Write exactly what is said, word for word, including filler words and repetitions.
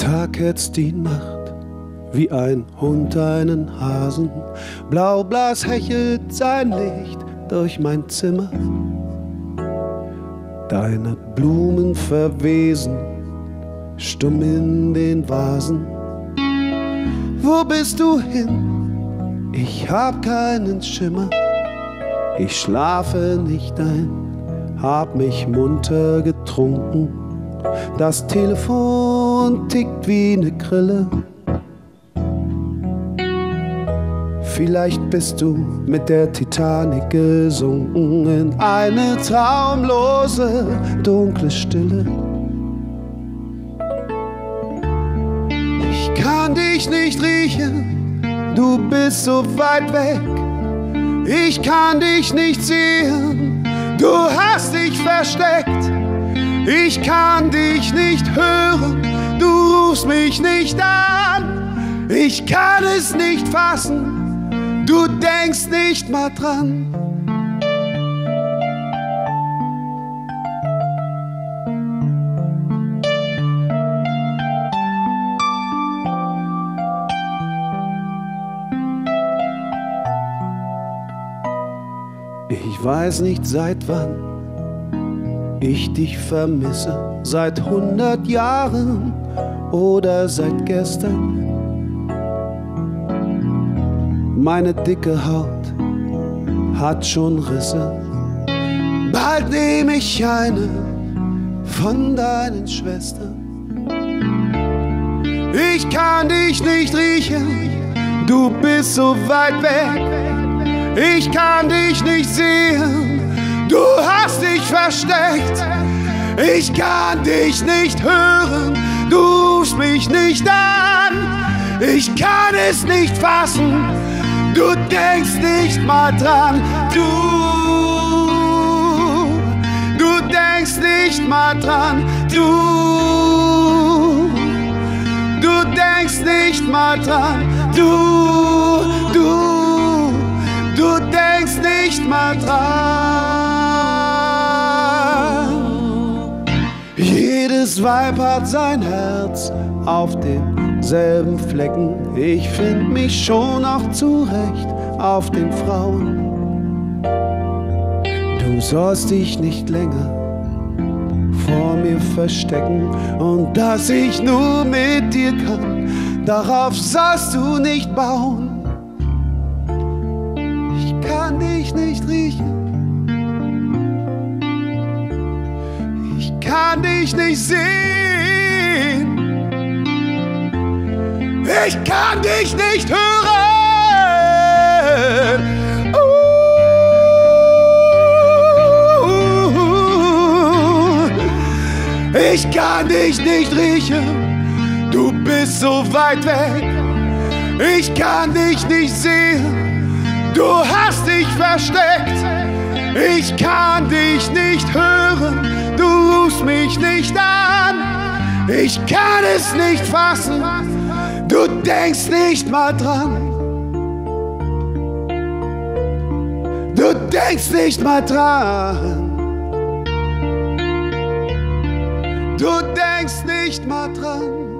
Tag hetzt die Nacht wie ein Hund einen Hasen. Blaublas hechelt sein Licht durch mein Zimmer. Deine Blumen verwesen stumm in den Vasen. Wo bist du hin? Ich hab keinen Schimmer. Ich schlafe nicht ein, hab mich munter getrunken. Das Telefon tickt wie ne Grille. Vielleicht bist du mit der Titanic gesunken in eine traumlose, dunkle Stille. Ich kann dich nicht riechen, du bist so weit weg. Ich kann dich nicht sehen, du hast dich versteckt. Ich kann dich nicht hören, du rufst mich nicht an. Ich kann es nicht fassen, du denkst nicht mal dran. Ich weiß nicht seit wann ich dich vermisse, seit hundert Jahren oder seit gestern. Meine dicke Haut hat schon Risse, bald nehme ich eine von deinen Schwestern. Ich kann dich nicht riechen, du bist so weit weg. Ich kann dich nicht sehen, du hast dich versteckt. Ich kann dich nicht hören, du rufst mich nicht an. Ich kann es nicht fassen, du denkst nicht mal dran. Du, du denkst nicht mal dran. Du, du denkst nicht mal dran. Du, du, du denkst nicht mal dran. Jedes Weib hat sein Herz auf denselben Flecken. Ich find mich schon auch zurecht auf den Frauen. Du sollst dich nicht länger vor mir verstecken. Und dass ich nur mit dir kann, darauf sollst du nicht bauen. Ich kann dich nicht riechen, ich kann dich nicht sehen. Ich kann dich nicht hören. Uh, ich kann dich nicht riechen, du bist so weit weg. Ich kann dich nicht sehen, du hast dich versteckt. Ich kann dich nicht hören, du rufst mich nicht an. Ich kann es nicht fassen, du denkst nicht mal dran. Du denkst nicht mal dran. Du denkst nicht mal dran.